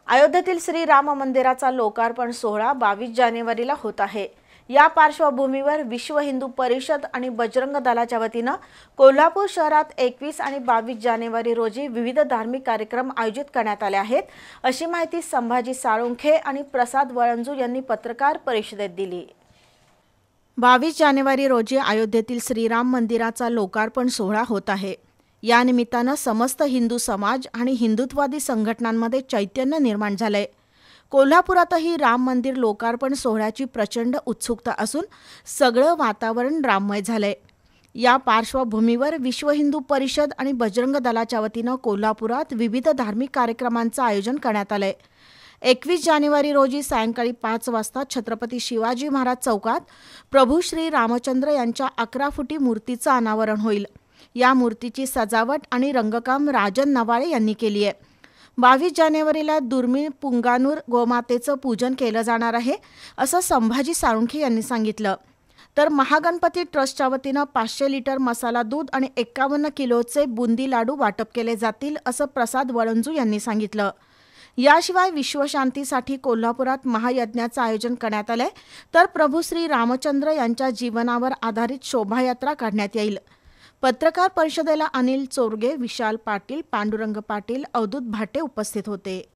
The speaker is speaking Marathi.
अयोध्येतील श्री राम मंदिराचा लोकार्पण सोहळा 22 जानेवारीला होत आहे। या पार्श्वभूमीवर विश्व हिंदू परिषद आणि बजरंग दलाच्या वतीने कोल्हापूर शहरात 21 आणि 22 जानेवारी रोजी विविध धार्मिक कार्यक्रम आयोजित करण्यात आले आहेत, अशी माहिती संभाजी साळुंखे आणि प्रसाद वळंजू यांनी पत्रकार परिषदेत दिली। 22 जानेवारी रोजी अयोध्येतील श्रीराम मंदिराचा लोकार्पण सोहळा होत आहे। या निमित्ताने समस्त हिंदू समाज आणि हिंदुत्ववादी संघटनांमध्ये चैतन्य निर्माण झाले। कोल्हापुरातही राम मंदिर लोकार्पण सोहळ्याची प्रचंड उत्सुकता असून सगळं वातावरण राममय झाले। या पार्श्वभूमीवर विश्व हिंदू परिषद आणि बजरंग दलाच्या वतीने कोल्हापुरात विविध धार्मिक कार्यक्रमांचे आयोजन करण्यात आले। 21 जानेवारी रोजी सायंकाळी 5 वाजता छत्रपती शिवाजी महाराज चौकात प्रभू श्री रामचंद्र यांच्या 11 फुटी मूर्तीचे अनावरण होईल। या मूर्तीची सजावट आणि रंगकाम राजन नवाळे यांनी केली आहे। 22 जानेवारीला दुर्मिळ पुंगानूर गोमातेचं पूजन केलं जाणार आहे, असं संभाजी साळुंखे यांनी सांगितलं। तर महागणपती ट्रस्टच्या वतीने 500 लिटर मसाला दूध आणि 51 किलोचे बुंदी लाडू वाटप केले जातील, असं प्रसाद वळंजू यांनी सांगितलं। याशिवाय विश्वशांतीसाठी कोल्हापुरात महायज्ञाचं आयोजन करण्यात आले, तर प्रभू श्री रामचंद्र यांच्या जीवनावर आधारित शोभायात्रा काढण्यात येईल। पत्रकार परिषदेला अनिल चोरगे, विशाल पाटील, पांडुरंग पाटील, अवधूत भाटे उपस्थित होते।